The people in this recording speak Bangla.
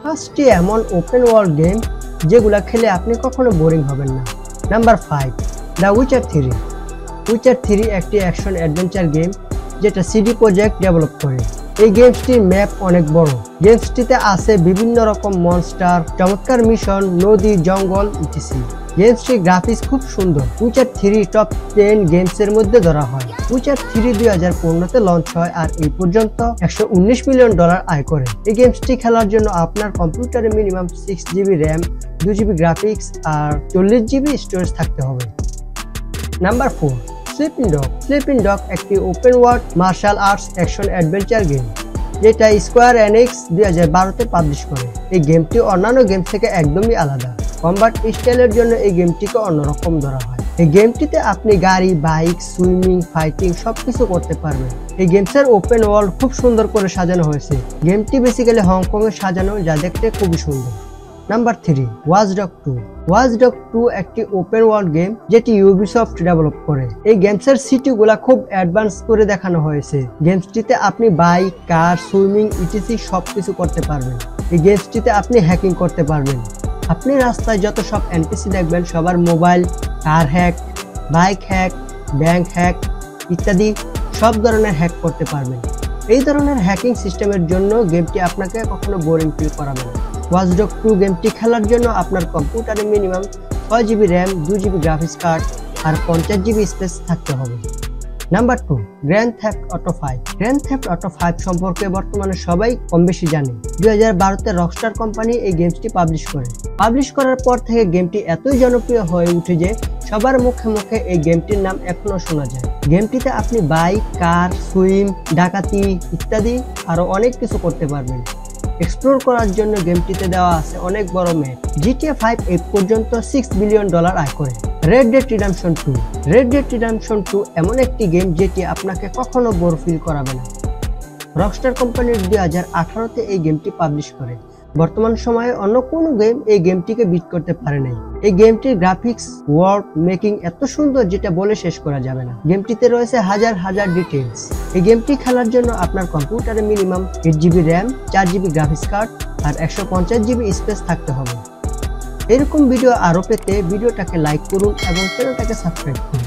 5টি এমন ওপেন ওয়ার্ল্ড গেম যেগুলা খেলে আপনি কখনো বোরিং হবেন না। Number 5, the Witcher 3। উইচার 3 একটি অ্যাকশন অ্যাডভেঞ্চার গেম যেটা সিডি প্রজেক্ট ডেভেলপ করে। এই গেমসটির ম্যাপ অনেক বড়। গেমসটিতে আছে বিভিন্ন রকম মনস্টার, চমৎকার মিশন, নদী, জঙ্গল ইত্যাদি। গেমসটির গ্রাফিক্স খুব সুন্দর। উইচার 3 টপ 10 গেমসের মধ্যে ধরা হয়। উইচার 3 2015-তে লঞ্চ হয় আর এই পর্যন্ত $119 মিলিয়ন আয় করে। এই গেমসটি খেলার জন্য আপনার কম্পিউটারে minimum 6GB RAM, 2GB graphics আর 40GB স্টোরেজ থাকতে হবে। Number 4, sleeping dog. Sleeping dog একটি open world martial arts action adventure game যেটা স্কোয়ার এনিক্স 2012-তে পাবলিশ করে। এই গেমটি অন্যান্য গেম থেকে একদমই আলাদা। কম্বাট স্টাইলের জন্য এই গেমটিকে অন্যরকম ধরা হয়। এই গেমটিতে আপনি গাড়ি, বাইক, সুইমিং, ফাইটিং সবকিছু করতে পারবেন। এই গেমসের ওপেন ওয়ার্ল্ড খুব সুন্দর করে সাজানো হয়েছে। গেমটি বেসিক্যালি হংকং এ সাজানো, যা দেখতে খুবই সুন্দর। Number 3, watch dog 2। Watch dog 2 একটি ওপেন ওয়ার্ল্ড গেম যেটি ইউবিসফট ডেভেলপ করে। এই গেমসের সিটিগুলা খুব অ্যাডভান্স করে দেখানো হয়েছে। গেমসটিতে আপনি বাইক, কার, সুইমিং ইত্যাদি সবকিছু করতে পারবেন। এই গেমসটিতে আপনি হ্যাকিং করতে পারবেন। আপনি রাস্তায় যত সব এনপিসি দেখবেন সবার mobile, car hack, bike hack, bank hack ইত্যাদি সব ধরনের হ্যাক করতে পারবেন। এই ধরনের হ্যাকিং সিস্টেমের জন্য গেমটি আপনাকে কখনো বোরিং ফিল করাবে না। ওয়াচ ডগ 2 গেমটি খেলার জন্য আপনার কম্পিউটারে minimum 6GB RAM, 2GB graphics card আর 50GB স্পেস থাকতে হবে। Number 2, Grand Theft Auto 5। Grand Theft Auto 5 সম্পর্কে বর্তমানে সবাই কম বেশি জানে। 2012-তে রকস্টার কোম্পানি এই গেমসটি পাবলিশ করে। পাবলিশ করার পর থেকে গেমটি এতই জনপ্রিয় হয়ে উঠে যে সবার মুখে মুখে এই গেমটির নাম এখনো শোনা যায়। গেমটিতে আপনি বাইক, কার, সুইম, ডাকাতি ইত্যাদি আরো অনেক কিছু করতে পারবেন। এক্সপ্লোর করার জন্য গেমটিতে দেওয়া আছে অনেক বড় ম্যাপ। GTA 5 এই পর্যন্ত $6 বিলিয়ন আয় করে। Red Dead Redemption 2। Red Dead Redemption 2 এমন একটি গেম যেটি আপনাকে কখনো বোর ফিল করাবে না। রকস্টার কোম্পানির 2018-তে এই গেমটি পাবলিশ করে। বর্তমান সময়ে অন্য কোনো গেম এই গেমটিকে বিট করতে পারে নাই। এই গেমটির গ্রাফিক্স, ওয়ার্ল্ড মেকিং এত সুন্দর যেটা বলে শেষ করা যাবে না। গেমটিতে রয়েছে হাজার হাজার ডিটেইলস। এই গেমটি খেলার জন্য আপনার কম্পিউটারে minimum 8GB RAM, 4GB graphics card আর 150GB স্পেস থাকতে হবে। এরকম ভিডিও আরো পেতে ভিডিওটাকে লাইক করুন এবং চ্যানেলটাকে সাবস্ক্রাইব করুন।